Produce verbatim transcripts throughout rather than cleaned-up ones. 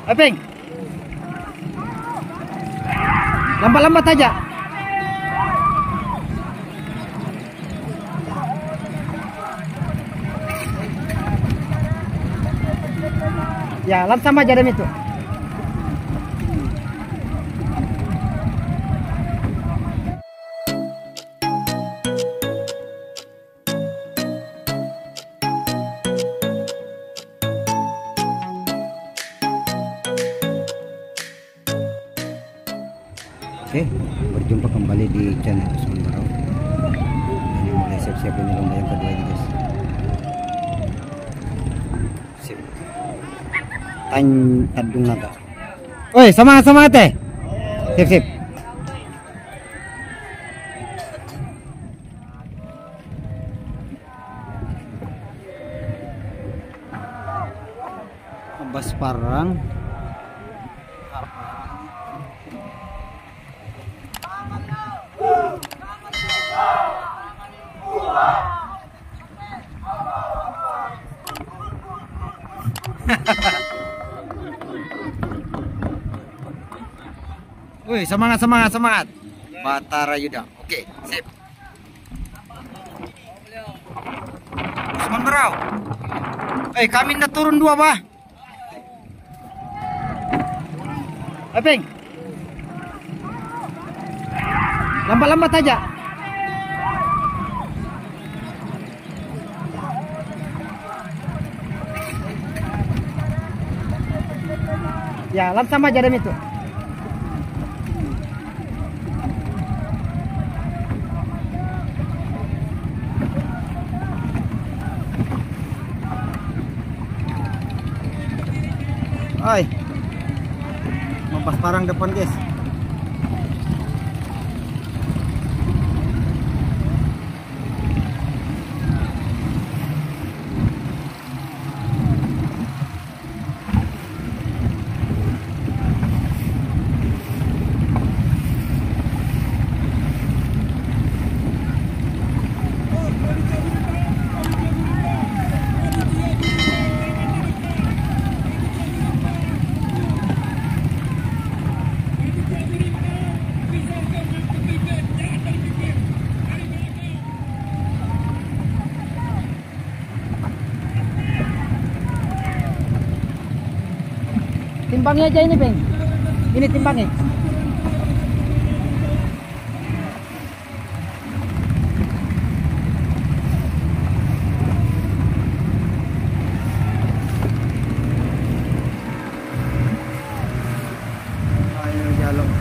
Eping. Lambat-lambat aja. Ya, langsung aja dem itu. Oke, berjumpa kembali di channel Usman Barau. Ini mulai siap-siap ini lomba yang kedua ini, guys. Sip. Tan Tandung Naga. Oi, sama-sama teh. Sip, sip. Bas parang. Wih, semangat semangat semangat. Batara Yuda. Oke, sip. Usman Barau. Eh, kami nak turun dua, bah. Eping. Lambat-lambat aja. Ya, langsung aja dem itu. Oi. Mampas parang depan, guys. Timbangnya aja ini, Bang. Ini timbangnya. Ayo jaluk.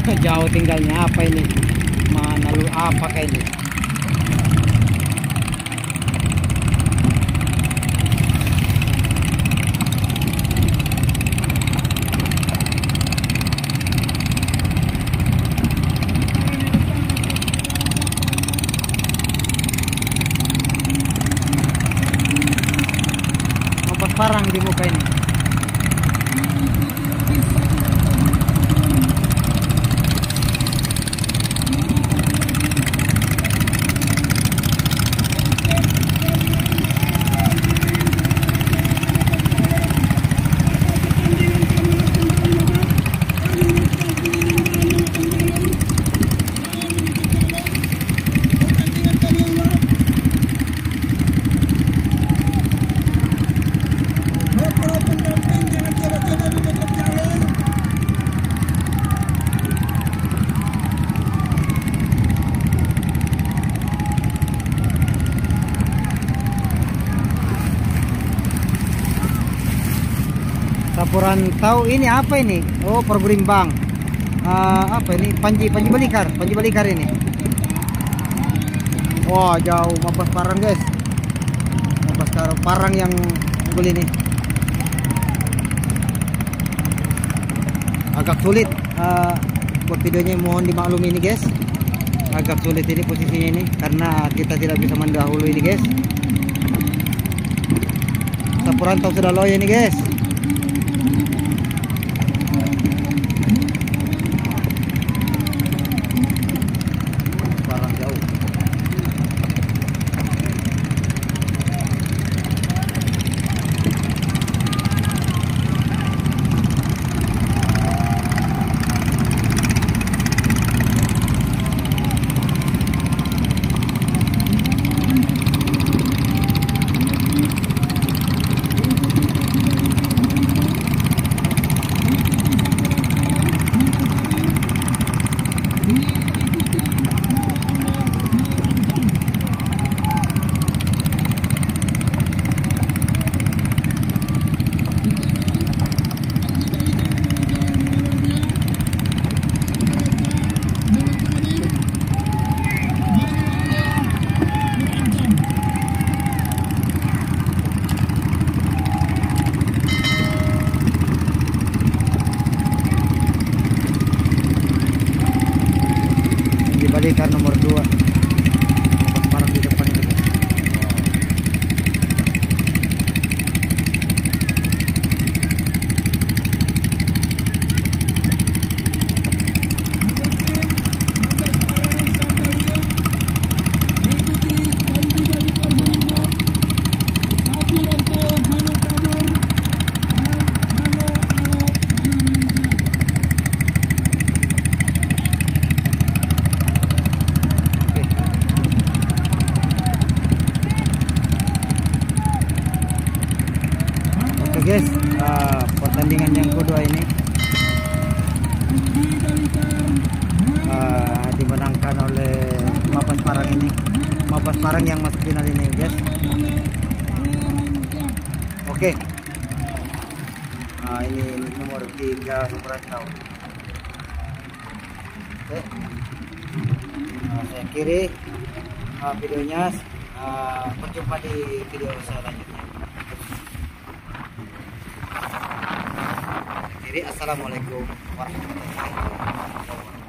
Jauh tinggalnya. Apa ini? Mana lu apa kayak ini? Apa parang di muka ini? Sapuran tahu ini apa ini? Oh, perberimbang. Uh, apa ini? Panji Panji Balikar, Panji Balikar ini. Wah, jauh mapas parang, guys. Mapas parang yang beli ini. Agak sulit uh, buat videonya, mohon dimaklumi ini, guys. Agak sulit ini posisinya ini karena kita tidak bisa mendahului ini, guys. Sapuran tahu sudah loyo ini, guys. Balikar nomor dua. Parang di depan itu. Guys, uh, pertandingan yang kedua ini uh, dimenangkan oleh Mapas Parang ini. Mapas Parang yang masuk final ini, guys. Oke. Okay. Uh, ini nomor tiga Suprastau. Oke. Okay. Uh, saya kiri uh, videonya. Uh, berjumpa di video selanjutnya. Assalamualaikum warahmatullahi wabarakatuh.